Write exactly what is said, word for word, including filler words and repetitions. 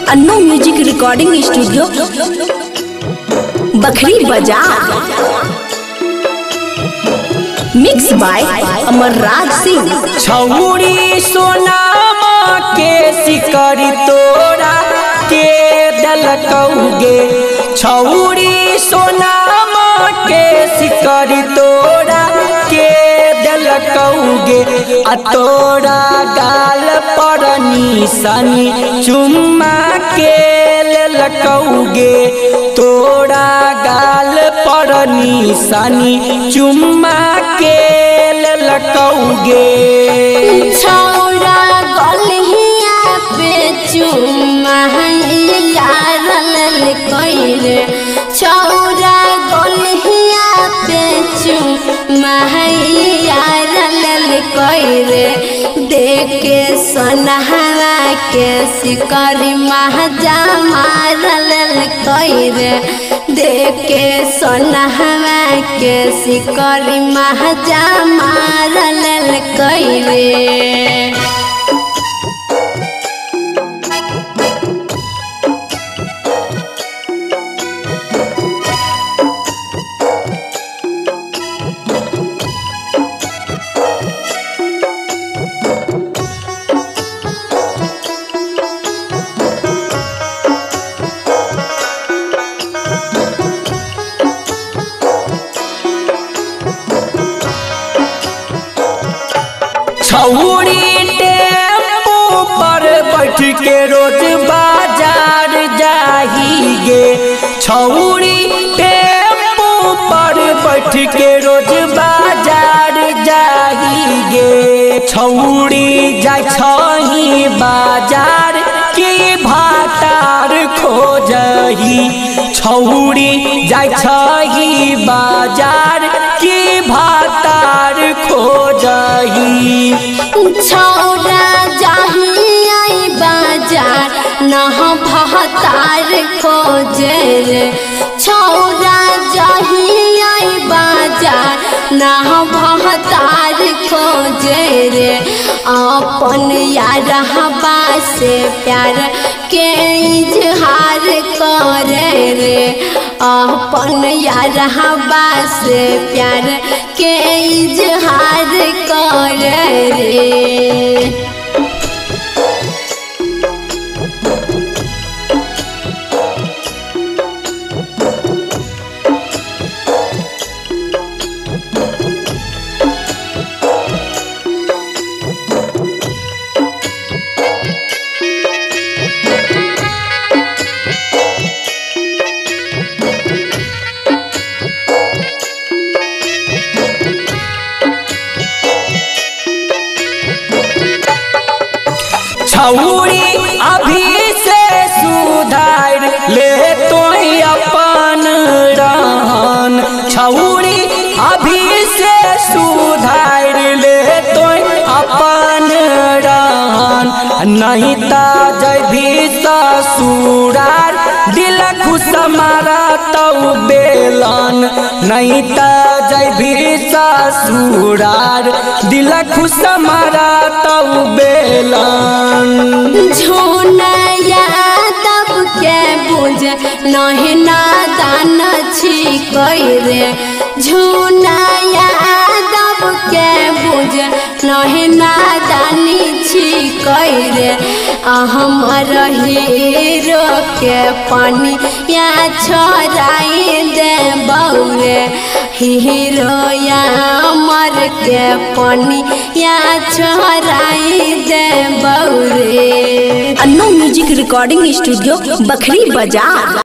Annu music recording studio Bakhri बाजार। Mix by Amarraj Singh. छौड़ी सोनामा के शिकारी तोरा के दलकौगे, छौड़ी सोनामा के शिकारी तोरा के दलकौगे। आ तोरा गाल पर निशानी चुम्मा के ललकौगे, तोरा गाल पर निशानी चुम्मा के ललकौगे। छौड़ा गलिया पे चुम्मा यार ललकौगे, छौड़ा गलिया पे चुम्मा यार ललकौगे। देख के सोनहवा के शिकारी महाजा मार ललकौगे, देख के सोनहवा के शिकारी महाजा मार ललकौगे। छौड़ी टेम्पू पर बैठ के रोज बाजार जाहिगे, छौड़ी टेम्पू पर बैठ के रोज बाजार जाहिगे। छौड़ी जाय छही बाजार की भातार खोजही, छौड़ी जाय छही बाजार की भातार खोजही। छौड़ा जाही आई बाजार नह भातार खोजे रे, छौड़ा जाही आई बाजार नह भातार खोजे रे। अपन यार हवा से प्यार के इजहार करे रे, अपन यार हवा से प्यार के इजहार करे रे। छौड़ी अभी से सुधार ले तो अपन रहन, छौड़ी अभी से सुधार ले तो अपन रहन। नहीं ता जभी ससुरार दिल खुश मारा तौ बेलन, नहीं ता जभी ससुरार दिल खुश मारा तौ बेलन। झुनया तब के बुझ नहीं नादान छी रे, झुनया तब के बुझ नहीं नादानी छी रे। हमर हीरो के पानी या छोड़ाई दे बौरे, हीरो या मर के पानी या छोड़ाई दे बौरे। Annu music recording studio Bakhri बाजार।